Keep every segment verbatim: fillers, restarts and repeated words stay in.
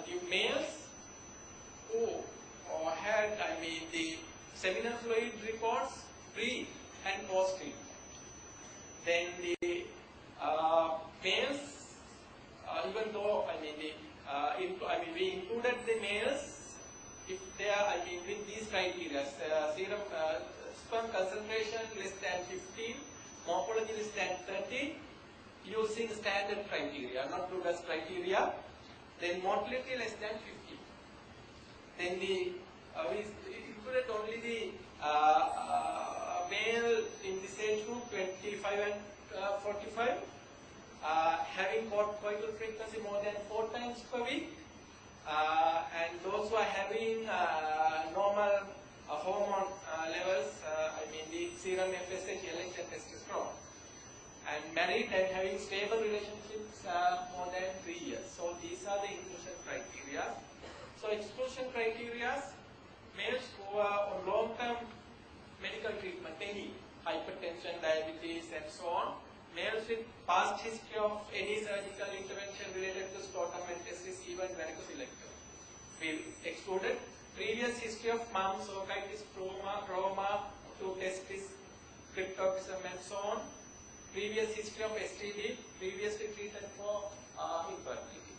the males who uh, had, I mean, the seminal fluid reports pre and post treatment. Then the uh, males, uh, even though, I mean, the, uh, into, I mean, we included the males if they are, I mean, with these criteria, uh, serum uh, sperm concentration less than fifteen, morphology less than thirty, using standard criteria, not Lugas criteria. Then mortality less than fifty. Then the uh, we included only the uh, uh, male in this age group twenty-five and uh, forty-five, uh, having coital frequency more than four times per week, uh, and those who are having uh, normal uh, hormone uh, levels, uh, I mean the serum F S H, L H and testosterone, and married and having stable relationships uh, more than three years. So these are the inclusion criteria. So exclusion criteria: males who are on long-term medical treatment, any hypertension, diabetes, and so on. Males with past history of any surgical intervention related to scrotum and testis, even varicocelectomy, we excluded. Previous history of mumps, orchitis, trauma, trauma to testis, cryptorchism, and so on. Previous history of S T D, previously treated for uh, infertility.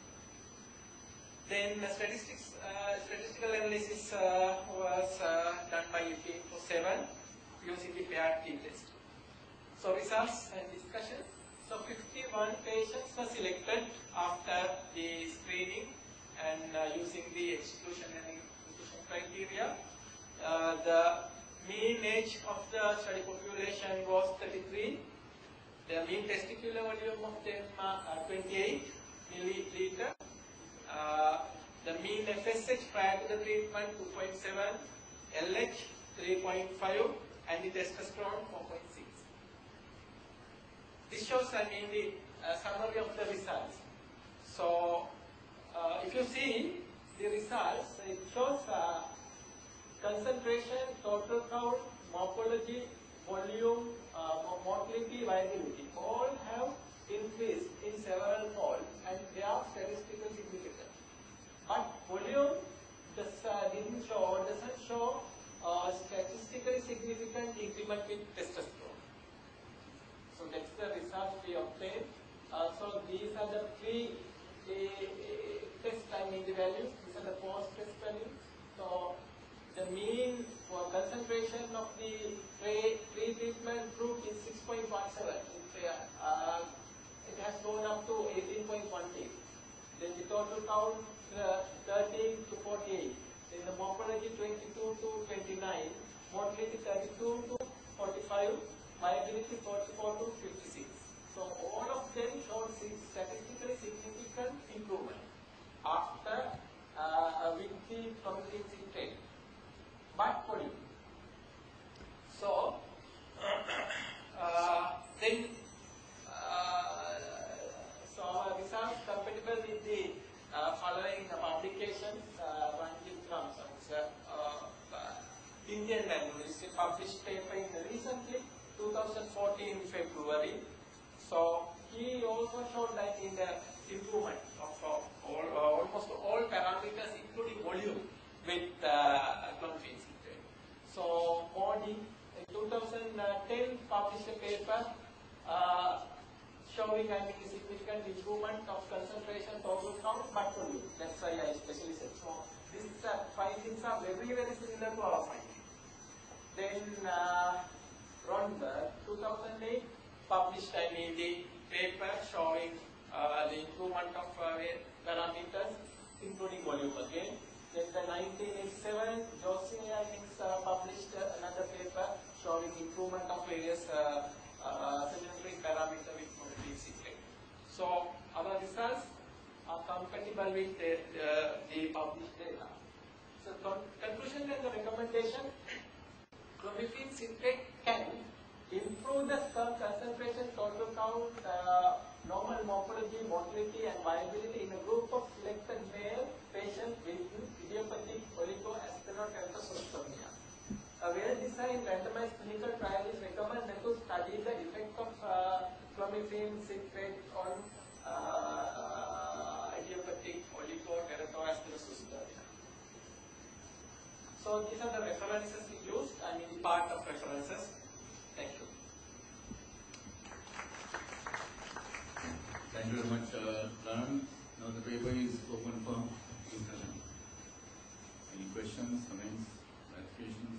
Then uh, statistics, uh, statistical analysis uh, was uh, done by U P for seven using the paired T test. So results and discussion. So fifty-one patients were selected after the screening and uh, using the exclusion and inclusion criteria. Uh, the mean age of the study population was thirty-three. The mean testicular volume of them uh, twenty-eight milliliter. Uh, the mean F S H prior to the treatment two point seven, L H three point five, and the testosterone four point six. This shows, I mean, the uh, summary of the results. So, uh, if you see the results, it shows uh, concentration, total count, morphology, volume, uh, motility, viability, all have increased in several fold, and they are statistically significant. But volume just uh, didn't show, doesn't show uh, statistically significant increment with testosterone. So that's the result we obtained. Uh, so these are the pre uh, test, I mean the values. These are the post test values. So the mean for concentration of the pre-treatment group is six point one seven. Uh, it has gone up to eighteen point one eight. Then the total count uh, thirteen to forty-eight. Then the morphology twenty-two to twenty-nine. Mortality thirty-two to forty-five. Viability forty-four to fifty-six. So all of them showed statistically significant improvement after uh, with the clomiphene citrate. But volume. So uh, then uh, so our results compatible with the uh, following the publications uh, ranging from uh, uh, Indian manuals, published paper in recently two thousand fourteen February. So he also showed that in the improvement of uh, all, uh, almost all parameters, including volume, with uh, clomiphene citrate. So Modi in two thousand ten published a paper uh, showing, I mean, significant improvement of concentration, total count, but volume. That's why I especially said. So these uh, findings are very very similar to our findings. Then uh, Ronberg, two thousand eight, published, I mean, the paper showing uh, the improvement of uh, parameters, including volume again. Then the nineteen eighty-seven, Josine, I think, uh, published uh, another paper showing improvement of various uh, uh, sedentary parameters with clomiphene citrate. So our results are compatible with the, uh, the published data. So con conclusion and the recommendation: clomiphene citrate can improve the sperm concentration, total count, uh, normal morphology, motility, and viability in a group of selected male patients with idiopathic oligoastheroteratosomia. A well-designed randomized clinical trial is recommended to study the effect of uh, clomiphene citrate on uh, uh, idiopathic oligoteratosomias. So these are the references we used and in part of references. Thank you. Thank you very much, uh, Ram. Now the paper is open for discussion. Any questions, comments, clarifications?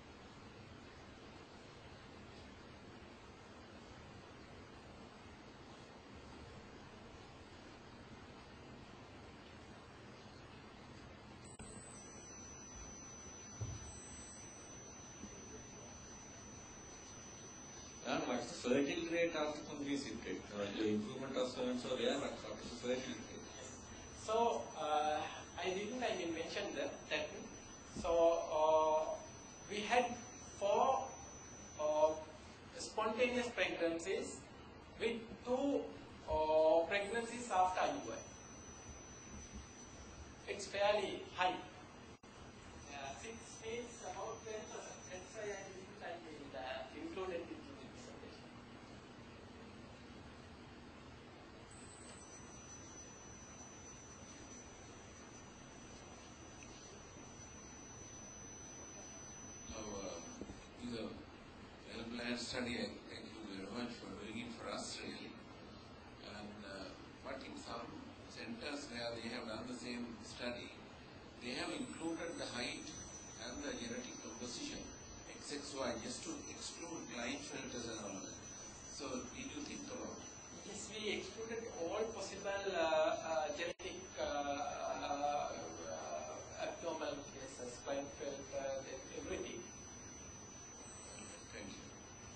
And what's the fertility rate after conducive rate? Uh, the improvement of so and so there, but what is the fertility rate? So uh, I didn't I didn't mention that. that so uh, we had four uh, spontaneous pregnancies with two uh, pregnancies after I U I. It's fairly high. Uh, six means about ten percent. That's why I didn't I mean, uh, included it in the presentation. Now, uh, is a well-planned study. I thank you very much for doing it for us, really. And uh, but in some centers where they have done the same study, they have included the height and the genetic composition, X X Y, just to exclude Klinefelters and all that. So, did you think about it? Yes, we excluded all possible uh, uh, genetic uh, uh, uh, abnormal cases, Klinefelter, uh, everything. Thank you.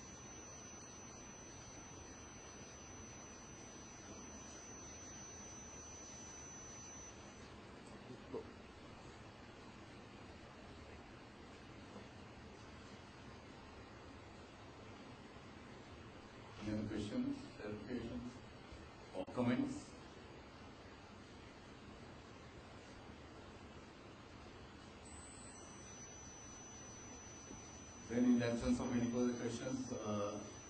Any other questions, clarifications, or comments? Then in the absence of any further questions, uh,